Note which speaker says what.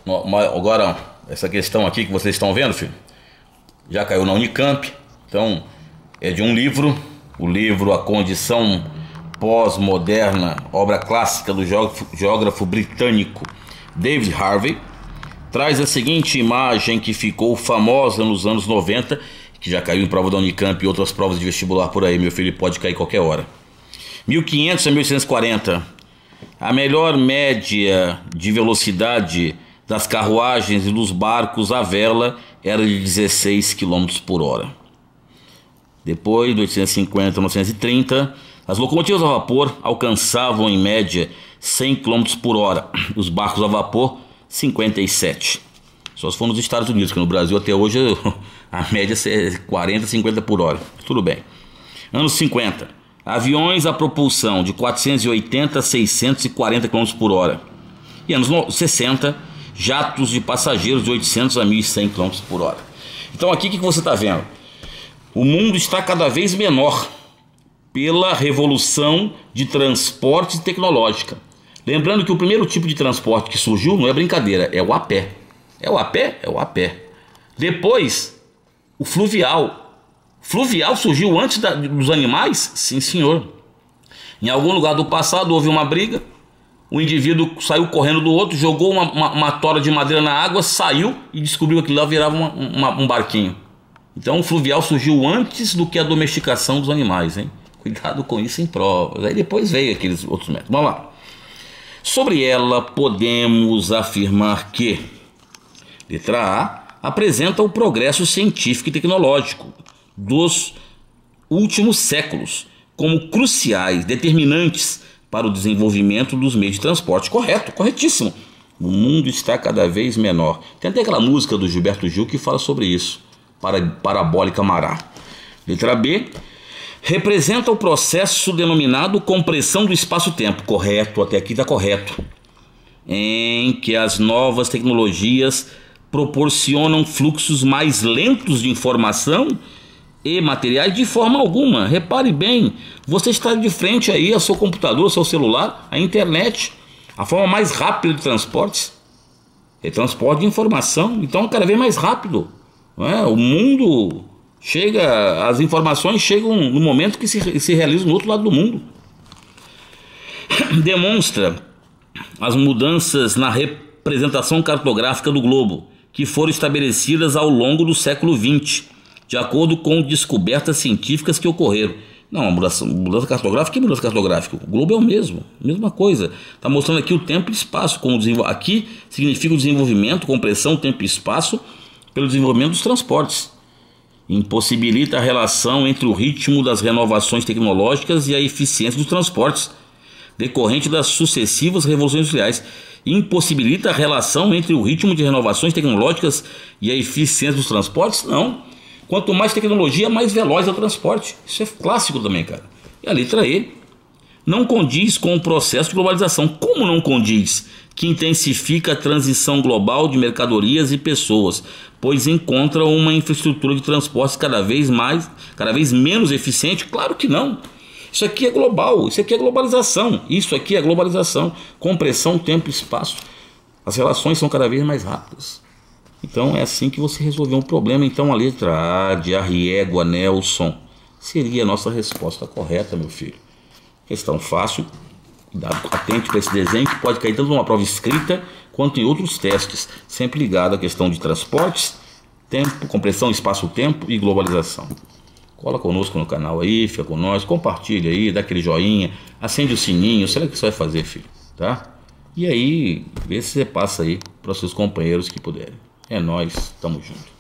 Speaker 1: Agora, essa questão aqui que vocês estão vendo, filho, já caiu na Unicamp. Então, é de um livro, o livro A Condição Pós-Moderna, obra clássica do geógrafo britânico David Harvey. Traz a seguinte imagem que ficou famosa nos anos 90, que já caiu em prova da Unicamp e outras provas de vestibular por aí, meu filho, pode cair qualquer hora. 1500 a 1840, a melhor média de velocidade das carruagens e dos barcos à vela era de 16 km por hora. Depois, de 1850 a 1930, as locomotivas a vapor alcançavam em média 100 km por hora, os barcos a vapor 57. Só se for nos Estados Unidos, que no Brasil até hoje a média é 40, 50 por hora. Tudo bem. Anos 50, aviões a propulsão de 480 a 640 km por hora. E anos 60, jatos de passageiros de 800 a 1100 km por hora. Então aqui o que você está vendo? O mundo está cada vez menor pela revolução de transporte tecnológica. Lembrando que o primeiro tipo de transporte que surgiu não é brincadeira, é o a pé. É o a pé? É o a pé. Depois, o fluvial. Fluvial surgiu antes dos animais? Sim, senhor. Em algum lugar do passado houve uma briga, o indivíduo saiu correndo do outro, jogou uma tora de madeira na água, saiu e descobriu que aquilo lá virava um barquinho. Então o fluvial surgiu antes do que a domesticação dos animais, hein? Cuidado com isso em provas. Aí depois veio aqueles outros métodos. Vamos lá. Sobre ela podemos afirmar que, letra A, apresenta o progresso científico e tecnológico dos últimos séculos como cruciais, determinantes para o desenvolvimento dos meios de transporte. Correto, corretíssimo. O mundo está cada vez menor. Tem até aquela música do Gilberto Gil que fala sobre isso. Parabólica Mará. Letra B, representa o processo denominado compressão do espaço-tempo. Correto, até aqui está correto. Em que as novas tecnologias proporcionam fluxos mais lentos de informação e materiais de forma alguma. Repare bem, você está de frente aí ao seu computador, ao seu celular, à internet. A forma mais rápida de transportes é transporte de informação. Então cada vez mais rápido. Não é? O mundo chega, as informações chegam no momento que se realizam no outro lado do mundo. Demonstra as mudanças na representação cartográfica do globo, que foram estabelecidas ao longo do século XX, de acordo com descobertas científicas que ocorreram. Não, a mudança cartográfica, que mudança cartográfica? O globo é o mesmo, mesma coisa. Está mostrando aqui o tempo e espaço. Aqui significa o desenvolvimento, compressão, tempo e espaço, pelo desenvolvimento dos transportes. Impossibilita a relação entre o ritmo das renovações tecnológicas e a eficiência dos transportes, decorrente das sucessivas revoluções industriais. Impossibilita a relação entre o ritmo de renovações tecnológicas e a eficiência dos transportes? Não. Quanto mais tecnologia, mais veloz é o transporte. Isso é clássico também, cara. E a letra E não condiz com o processo de globalização. Como não condiz? Que intensifica a transição global de mercadorias e pessoas, pois encontra uma infraestrutura de transportes cada vez menos eficiente? Claro que não. Isso aqui é global, isso aqui é globalização. Isso aqui é globalização. Compressão, tempo e espaço. As relações são cada vez mais rápidas. Então é assim que você resolveu um problema. Então a letra A de Arriégua Nelson seria a nossa resposta correta, meu filho. Questão fácil. Cuidado, atente para esse desenho que pode cair tanto numa prova escrita quanto em outros testes, sempre ligado à questão de transportes, tempo, compressão, espaço-tempo e globalização. Cola conosco no canal aí, fica com nós, compartilha aí, dá aquele joinha, acende o sininho, sei lá o que você vai fazer, filho, tá? E aí, vê se você passa aí para os seus companheiros que puderem. É nóis, tamo junto.